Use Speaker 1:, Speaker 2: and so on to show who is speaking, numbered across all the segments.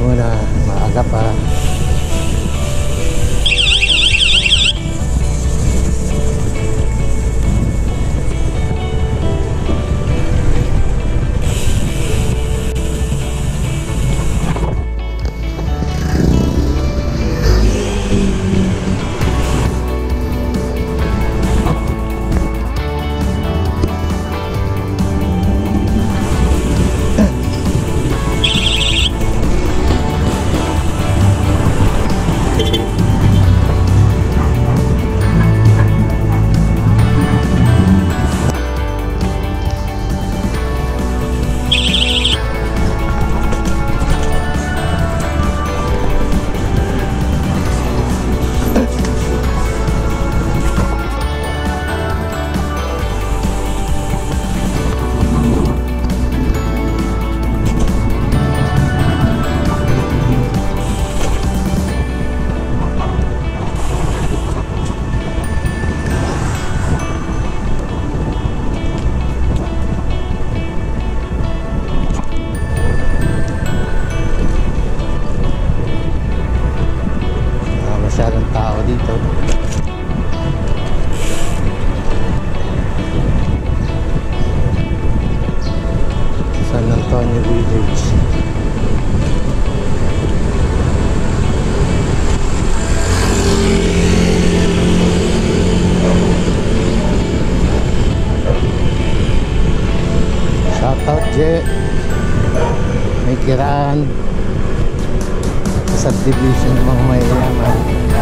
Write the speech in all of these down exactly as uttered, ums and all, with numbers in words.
Speaker 1: muna, maaga pa. May kiraan subdivision ng mga mayayaman.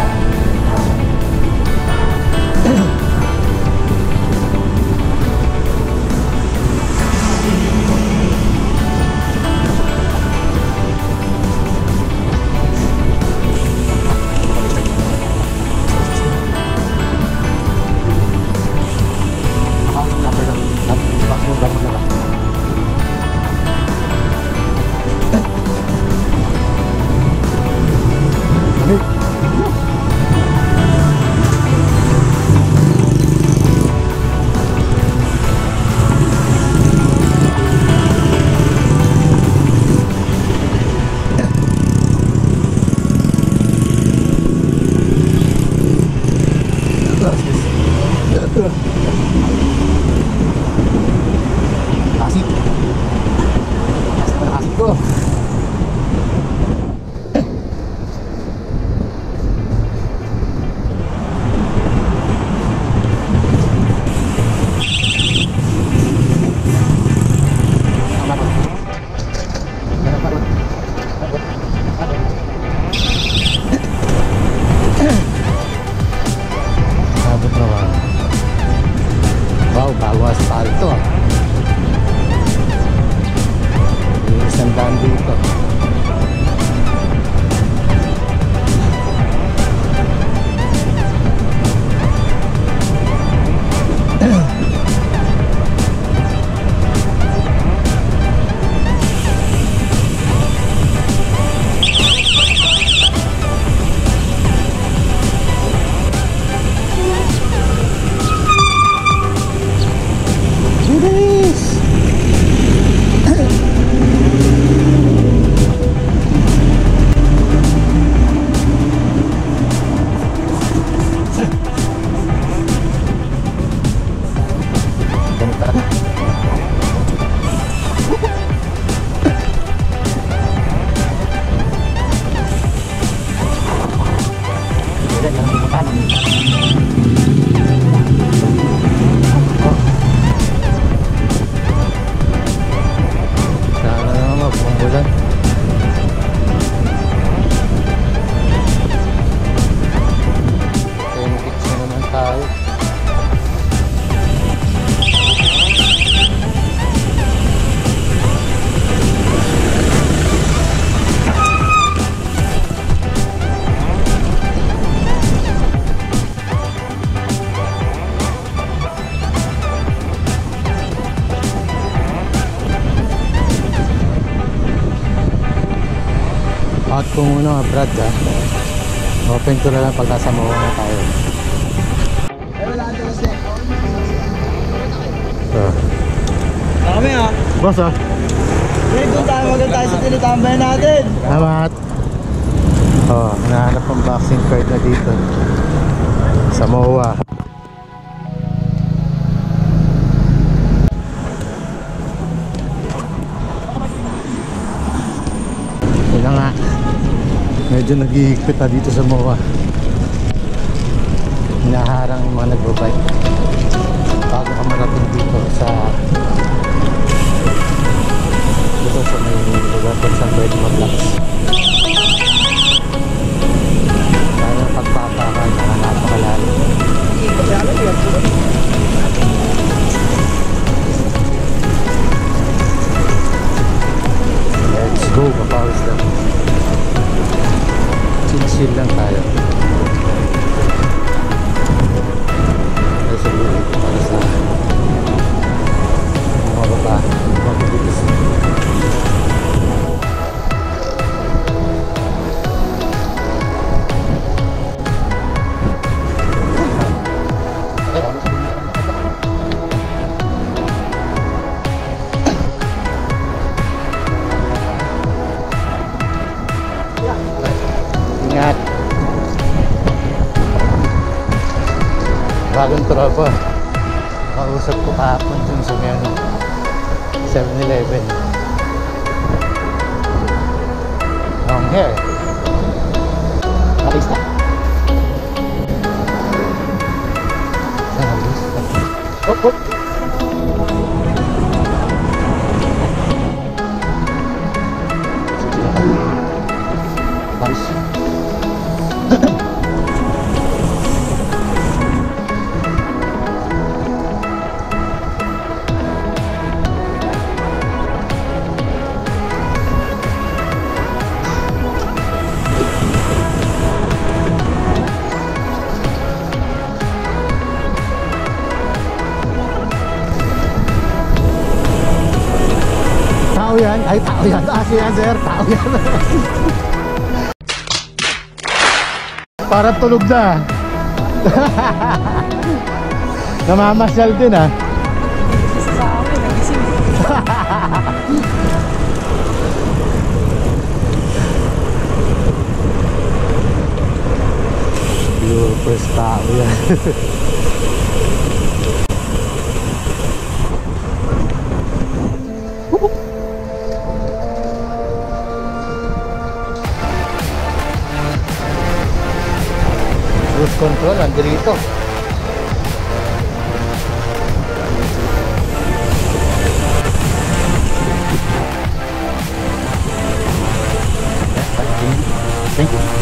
Speaker 1: Asik. Asik ko. Bago asfalto ah. Yung isang daan dito. Out ko muna mga brad ha. Open ko na lang pag nasa mawa na tayo. Ah.
Speaker 2: Kami ha.
Speaker 1: Boss ah.
Speaker 2: Pre, doon tayo maganda tayo sa tinatambay natin.
Speaker 1: Salamat. Oh, nahanap ang vaccine card na dito sa M O A. Yun na nga, medyo nag-iigpit na dito sa M O A. Hinaharang yung mga nagbabike bago ka marating dito sa dito sa may lugar kung saan pwede mag-lax. Kaya pagpapakan na napakalalo. Let's go, kapawis lang. Chill-chill lang tayo. Ay, siguro ito para sa mga baba, mga bibilis. Ingat. Bagong tropa. Nakausap ko kahapon dun sa may ano, seven eleven. Long hair. Alis na. Alis na. Hop, hop. Alis. Tao yan? Ay, tao yan. Ah, siya, sir. Tao yan. Parang tulog na. Namamasyal din, ah.
Speaker 3: Isa sa akin, nagising.
Speaker 1: Pure first tao yan. Cruise control, andito. Thank you.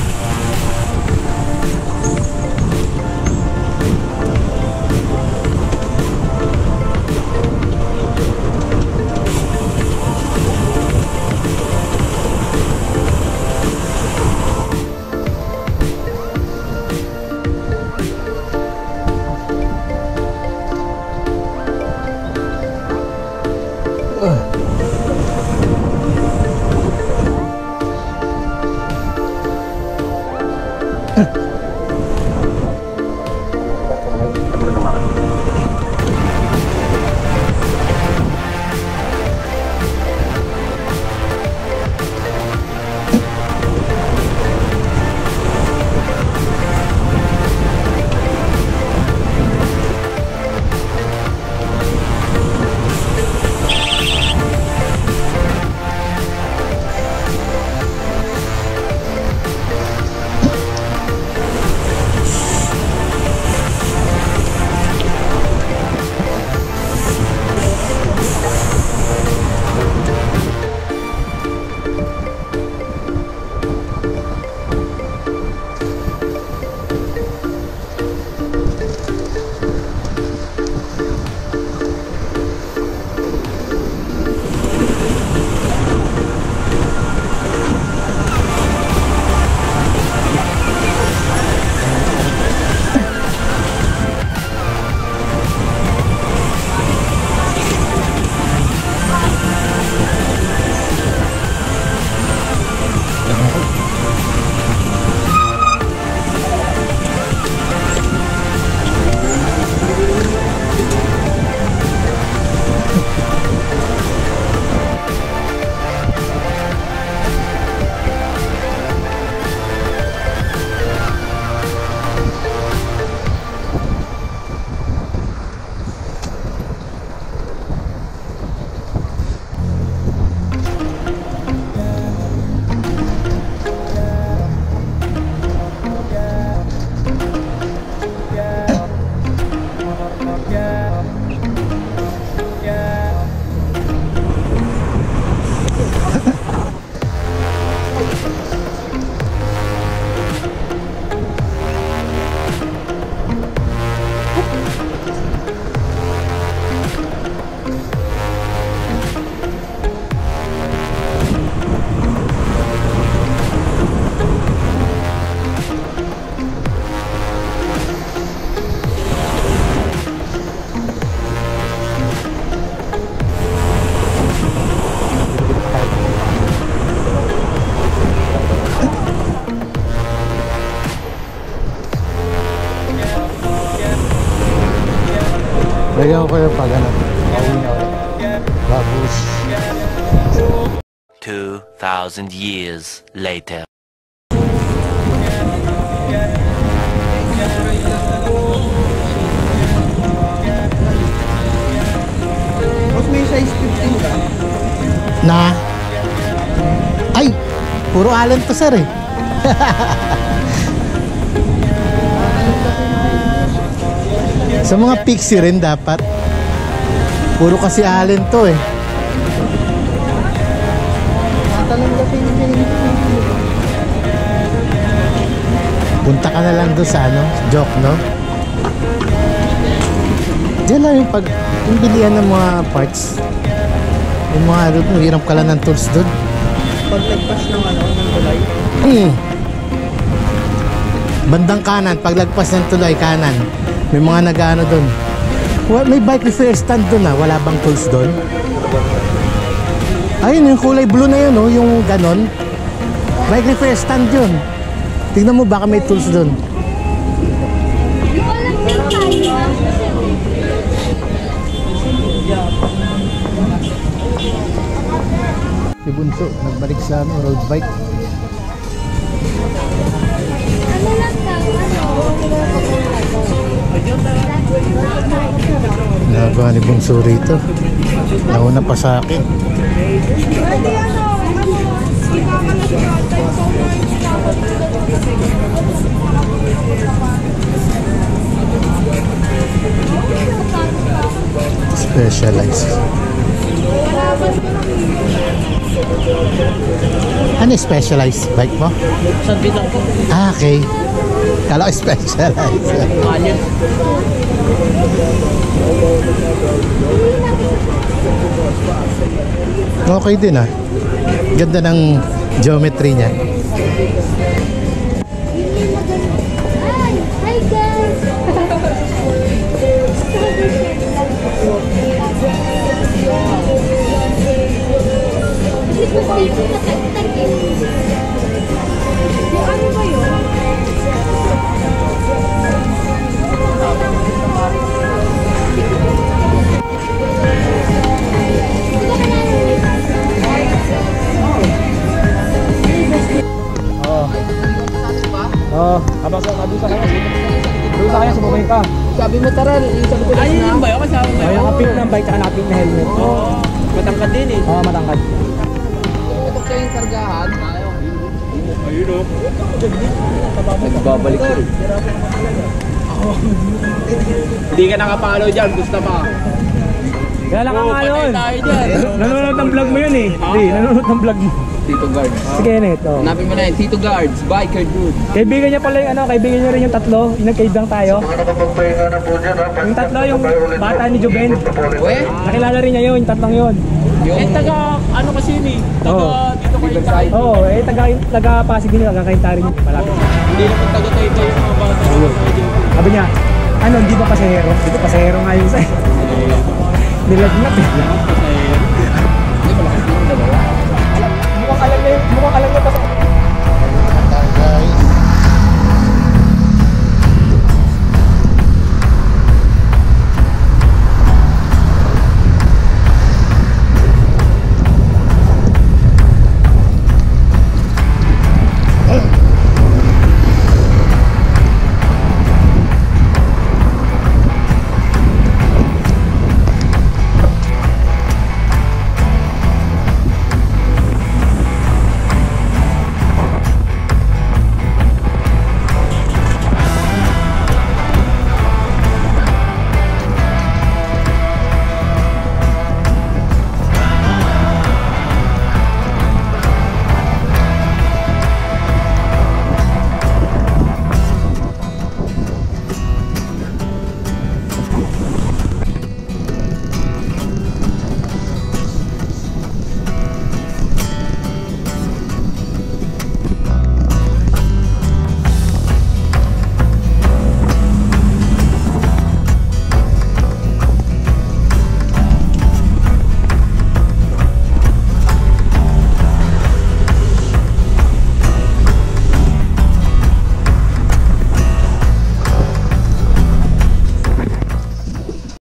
Speaker 1: Lagyan ko kayo pag ano. Pauwi na ulit. Babush.
Speaker 4: Two thousand years later.
Speaker 2: Boss, may size fifteen ka?
Speaker 1: Na? Ay! Puro Allen to sir eh. Sa mga pixie rin dapat. Puro kasi Allen to eh.
Speaker 2: Matanong kasi yung size.
Speaker 1: Punta ka na lang doon sa ano, joke, no? Diyan lang yung pag yung bilihan ng mga parts. Yung mga doon, hirap ka lang ng tools doon.
Speaker 2: Paglagpas ng ano, ng tulay.
Speaker 1: Hmm. Bandang kanan, paglagpas ng tulay kanan, may mga nag-ano doon. Well, may bike repair stand doon ah, wala bang tools doon? Ayun, yung kulay blue na yun, oh, yung ganon. Bike repair stand yun. Tignan mo, baka may tools doon. Si Bunso, nagbalik sa ano, road bike.
Speaker 3: Ano lang daw, ano?
Speaker 1: Nagawa ni Bunso rito. Nauna pa sa akin.
Speaker 3: Pwede ano, ano,
Speaker 1: Specialized. Ano yung specialized bike mo?
Speaker 2: Sa bitang ko.
Speaker 1: Ah, okay. Kala ko specialized.
Speaker 2: Alin.
Speaker 1: Okay din ah. Ganda ng geometry niya.
Speaker 3: Hi! Hi guys! Hindi ko dito nakatag eh. Yung ano ba yun?
Speaker 2: Oo. Habang sa kadusa ka. Doon sa kanya, sumabay ka. Sabi mo tara, sabi ko ayun yung ba yun? Kasama mo yun? Ayun, nakapink ng bike, tsaka nakapink na helmet. Oo. Matangkad din eh. Oo, matangkad. Ito kayo yung kargahan. Ayun o. Nagbabalik ko. Hindi ka nakapalo dyan, gusto pa. Kaya lang ang ano yun. Nanonood ng vlog mo yun eh. Hindi, nanonood ng vlog mo.
Speaker 5: Tito Guards.
Speaker 2: Sige, neto.
Speaker 5: Hanapin mo na yun, Tito Guards, biker dude.
Speaker 2: Kaibigan niya pala yung ano, kaibigan niya rin yung tatlo, yung nag-cave lang tayo. Yung tatlo, yung bata ni Juben.
Speaker 5: We?
Speaker 2: Nakilala rin niya yun, yung tatlong yun.
Speaker 5: Yung...
Speaker 2: Eh, taga, ano kasi yun eh, taga
Speaker 5: Oo.
Speaker 2: dito kayo
Speaker 5: Riverside.
Speaker 2: Oo, oh, eh, taga, taga Pasig din, nagkakainta rin malapit. Hindi naman taga tayo tayo yung mga bata. Sabi niya, ano, hindi ba pasahero? Hindi ba pasahero nga yun sa'yo? Nilagnat eh.